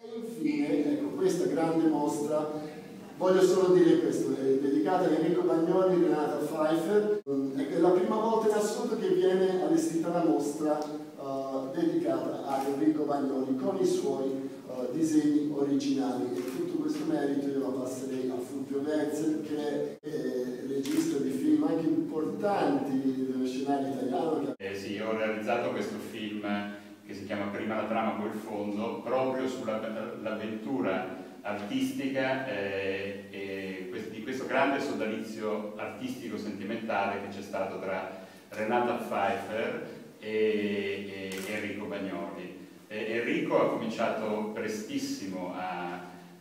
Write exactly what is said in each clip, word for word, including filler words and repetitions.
E infine, ecco, questa grande mostra, voglio solo dire questo, è dedicata a Enrico Bagnoli e Renata Pfeiffer. È la prima volta in assoluto che viene allestita una mostra uh, dedicata a Enrico Bagnoli con i suoi uh, disegni originali, e tutto questo merito io lo passerei a Fulvio Wenzel, che è regista di film anche importanti dello scenario italiano. Eh sì, ho realizzato questo film che si chiama Prima la trama poi il fondo, proprio sull'avventura artistica eh, e di questo grande sodalizio artistico sentimentale che c'è stato tra Renata Pfeiffer e, e Enrico Bagnoli. E Enrico ha cominciato prestissimo a,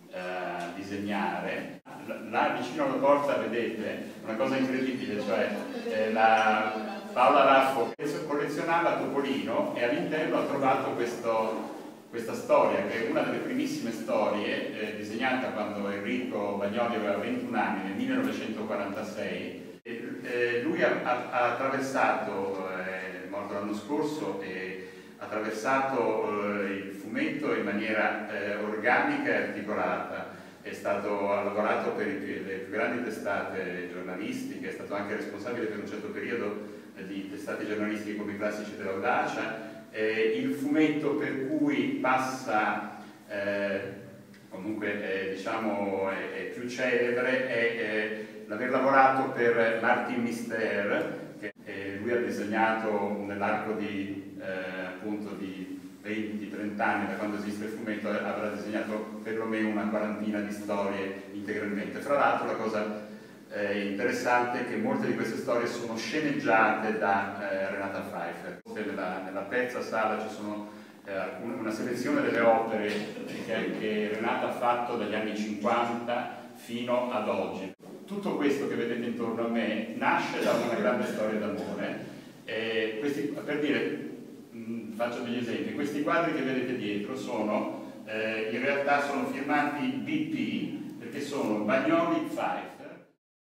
a disegnare. Là vicino alla porta vedete una cosa incredibile, cioè eh, la Paola Raffo collezionava Topolino e all'interno ha trovato questo, questa storia, che è una delle primissime storie, eh, disegnata quando Enrico Bagnoli aveva ventuno anni, nel millenovecentoquarantasei. E, eh, lui ha, ha, ha attraversato, è eh, morto l'anno scorso, e ha attraversato eh, il fumetto in maniera eh, organica e articolata. È stato, ha lavorato per i più, le più grandi testate giornalistiche, è stato anche responsabile per un certo periodo di testate giornalistiche come i Classici dell'Audacia. Eh, il fumetto per cui passa, eh, comunque eh, diciamo è, è più celebre, è eh, l'aver lavorato per Martin Mister, che eh, lui ha disegnato nell'arco di, eh, appunto di venti trenta anni, da quando esiste il fumetto, avrà disegnato perlomeno una quarantina di storie integralmente. Fra l'altro la cosa eh, interessante è che molte di queste storie sono sceneggiate da eh, Renata Pfeiffer. Nella, nella terza sala ci sono eh, alcune, una selezione delle opere che, che Renata ha fatto dagli anni cinquanta fino ad oggi. Tutto questo che vedete intorno a me nasce da una grande storia d'amore. Eh, questi, per dire, faccio degli esempi, questi quadri che vedete dietro sono, eh, in realtà sono firmati B P, perché sono Bagnoli Pfeiffer,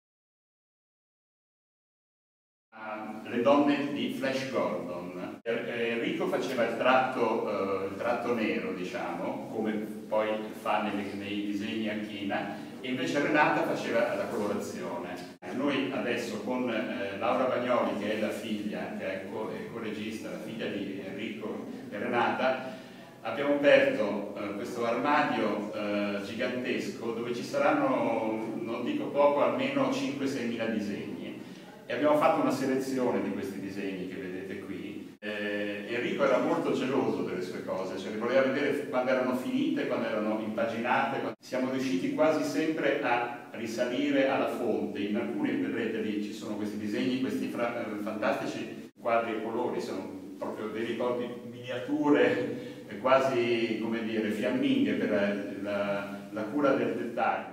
uh, le donne di Flash Gordon. Enrico faceva il tratto, uh, il tratto nero, diciamo, come poi fa nei, nei disegni a china, e invece Renata faceva la colorazione. Noi adesso con eh, Laura Bagnoli, che è la figlia, che è co-regista, la figlia di Enrico e Renata, abbiamo aperto eh, questo armadio eh, gigantesco dove ci saranno, non dico poco, almeno cinque sei mila disegni, e abbiamo fatto una selezione di questi disegni che vedete qui. Eh, Enrico era molto geloso delle sue cose, cioè voleva vedere quando erano finite, quando erano impaginate. Quando... Siamo riusciti quasi sempre a risalire alla fonte. In alcuni, vedrete lì, ci sono questi disegni, questi fantastici quadri e colori, sono proprio dei ricordi, miniature, quasi, come dire, fiamminghe per la, la, la cura del dettaglio.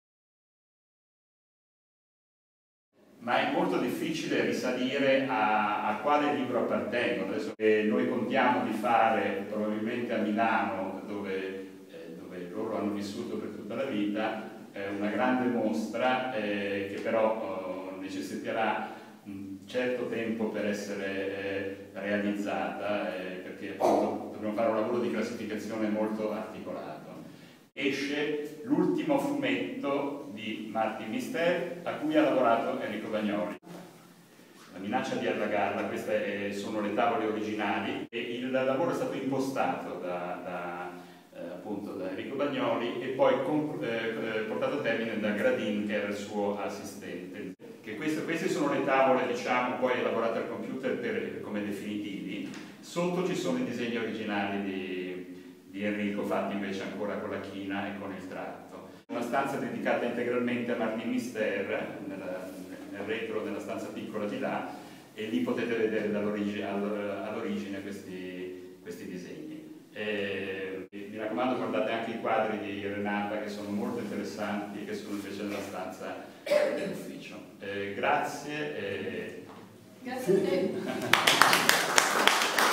Ma è molto difficile risalire a, a quale libro appartengono. Adesso eh, noi contiamo di fare probabilmente a Milano, dove, eh, dove loro hanno vissuto per tutta la vita, eh, una grande mostra eh, che però eh, necessiterà un certo tempo per essere eh, realizzata, eh, perché appunto dobbiamo fare un lavoro di classificazione molto articolato. Esce l'ultimo fumetto di Martin Mister a cui ha lavorato Enrico Bagnoli. La minaccia di allagarla, queste sono le tavole originali, e il lavoro è stato impostato da, da, eh, appunto, da Enrico Bagnoli e poi con, eh, portato a termine da Gradin, che era il suo assistente. Che queste, queste sono le tavole, diciamo, poi elaborate al computer per, come definitivi. Sotto ci sono i disegni originali di di Enrico, fatti invece ancora con la china e con il tratto. Una stanza dedicata integralmente a Martin Mister, nella, nel retro della stanza piccola di là, e lì potete vedere dall'origine all questi, questi disegni. E, e, mi raccomando, guardate anche i quadri di Renata, che sono molto interessanti, che sono invece nella stanza dell'ufficio. Eh, grazie. E... Grazie a te.